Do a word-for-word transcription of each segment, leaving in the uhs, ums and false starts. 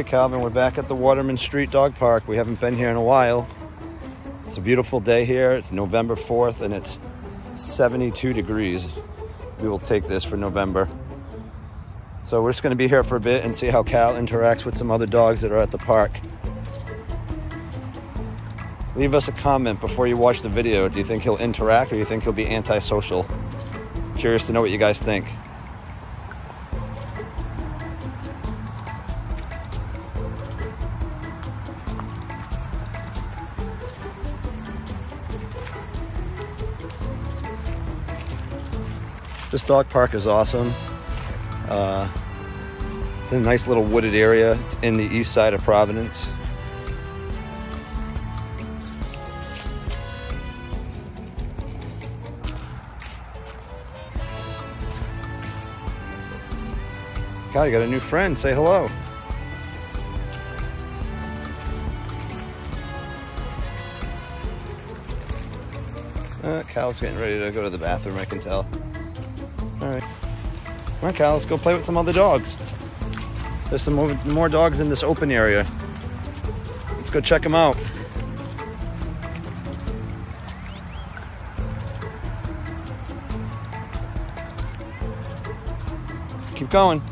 Alright, Calvin, we're back at the Waterman Street Dog Park. We haven't been here in a while. It's a beautiful day here. It's November fourth and it's seventy-two degrees. We will take this for November. So we're just going to be here for a bit and see how Cal interacts with some other dogs that are at the park. Leave us a comment before you watch the video. Do you think he'll interact or do you think he'll be antisocial? Curious to know what you guys think. This dog park is awesome. Uh, it's in a nice little wooded area. It's in the east side of Providence. Cal, you got a new friend. Say hello. Uh, Cal's getting ready to go to the bathroom, I can tell. All right. Come on, Cal, let's go play with some other dogs. There's some more, more dogs in this open area. Let's go check them out. Keep going.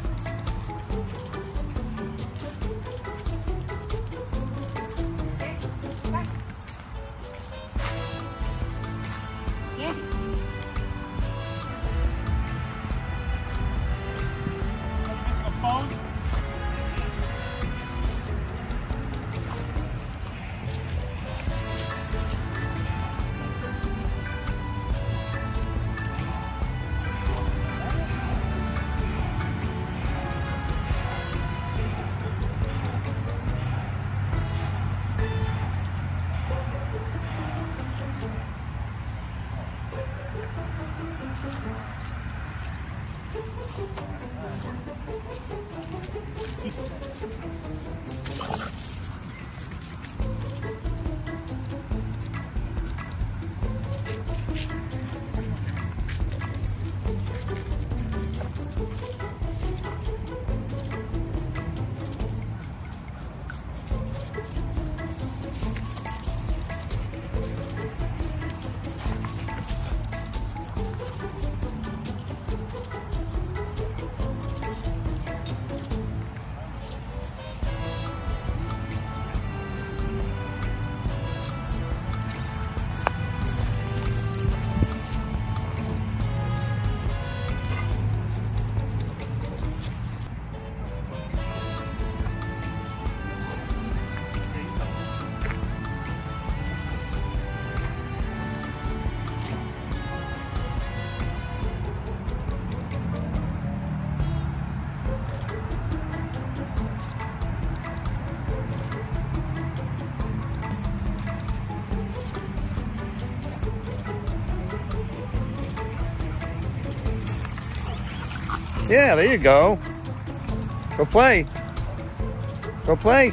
Yeah, there you go. Go play. Go play.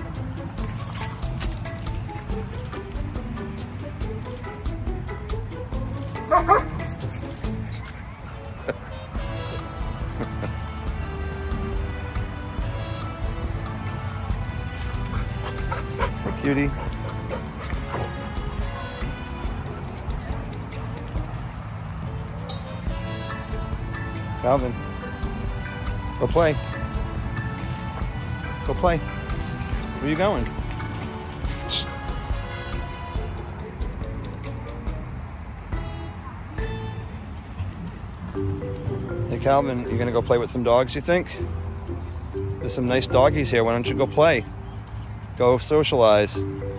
Hey, cutie. Calvin. Go play. Go play. Where are you going? Hey Calvin, you gonna go play with some dogs, you think? There's some nice doggies here. Why don't you go play? Go socialize.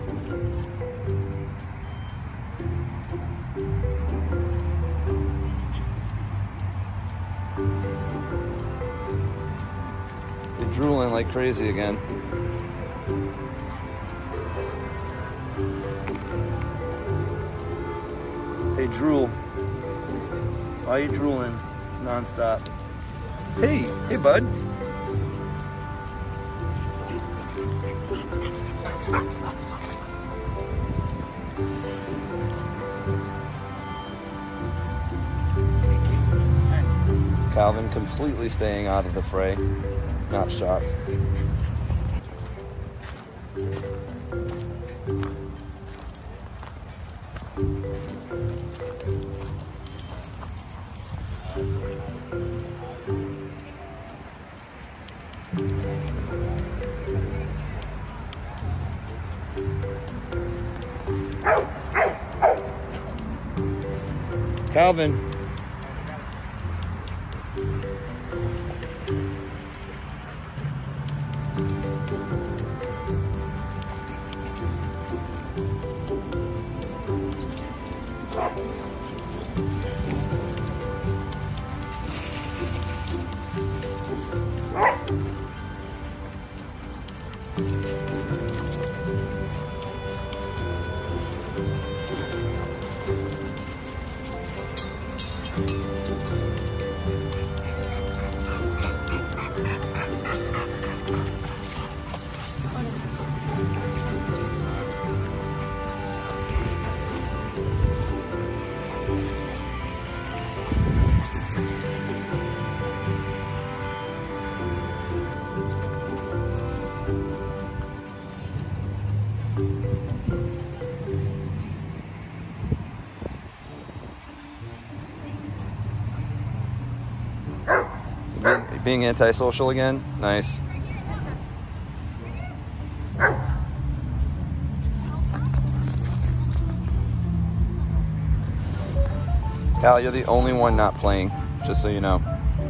Drooling like crazy again. Hey, drool. Why are you drooling non-stop? Hey, hey, bud. Calvin completely staying out of the fray. Not shocked. Calvin. Being antisocial again? Nice. Cal, you're the only one not playing, just so you know.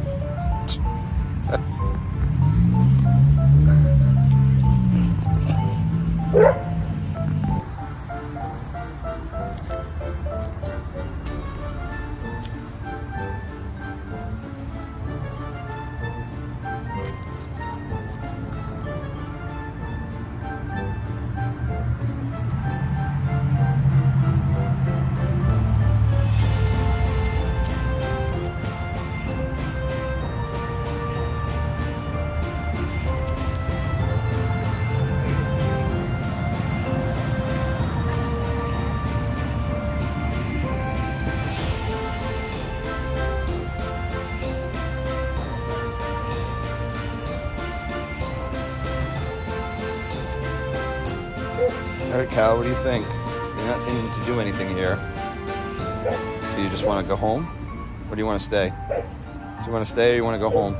All right, Cal, what do you think? You're not seeming to do anything here. Do you just want to go home? Or do you want to stay? Do you want to stay or you want to go home?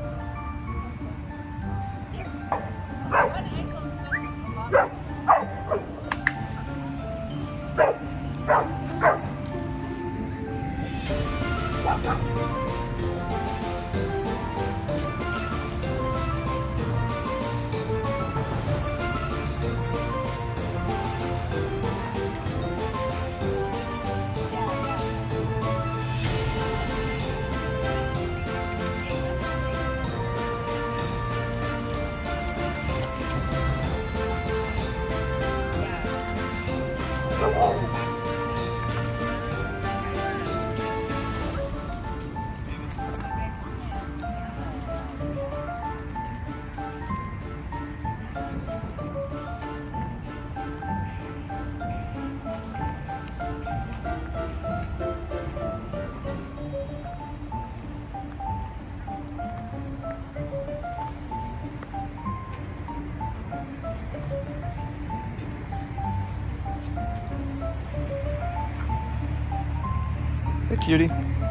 Hey, cutie.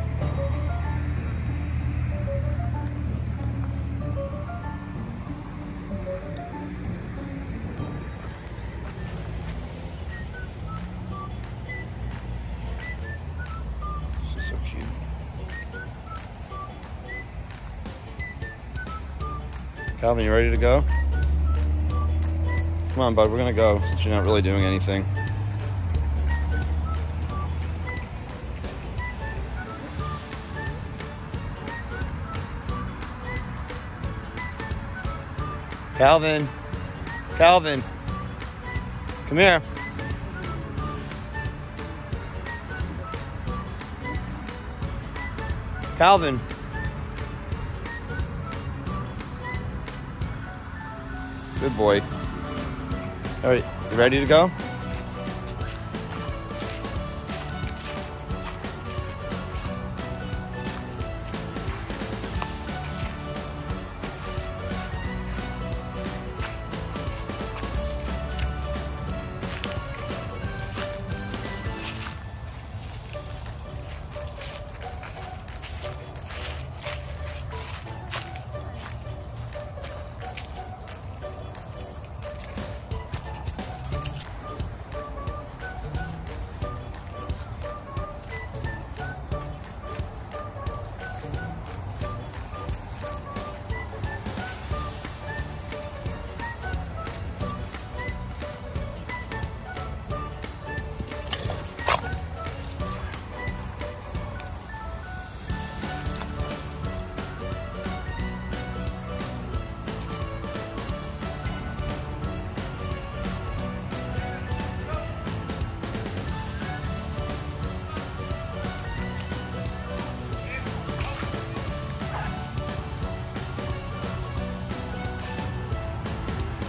She's so cute. Calvin, you ready to go? Come on, bud, we're gonna go since you're not really doing anything. Calvin, Calvin, come here. Calvin. Good boy. All right, you ready to go?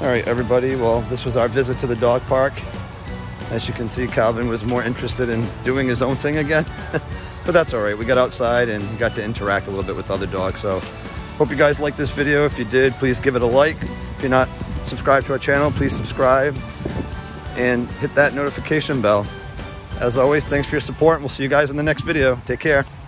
All right, everybody. Well, this was our visit to the dog park. As you can see, Calvin was more interested in doing his own thing again. But that's all right. We got outside and got to interact a little bit with other dogs. So hope you guys liked this video. If you did, please give it a like. If you're not subscribed to our channel, please subscribe and hit that notification bell. As always, thanks for your support, and we'll see you guys in the next video. Take care.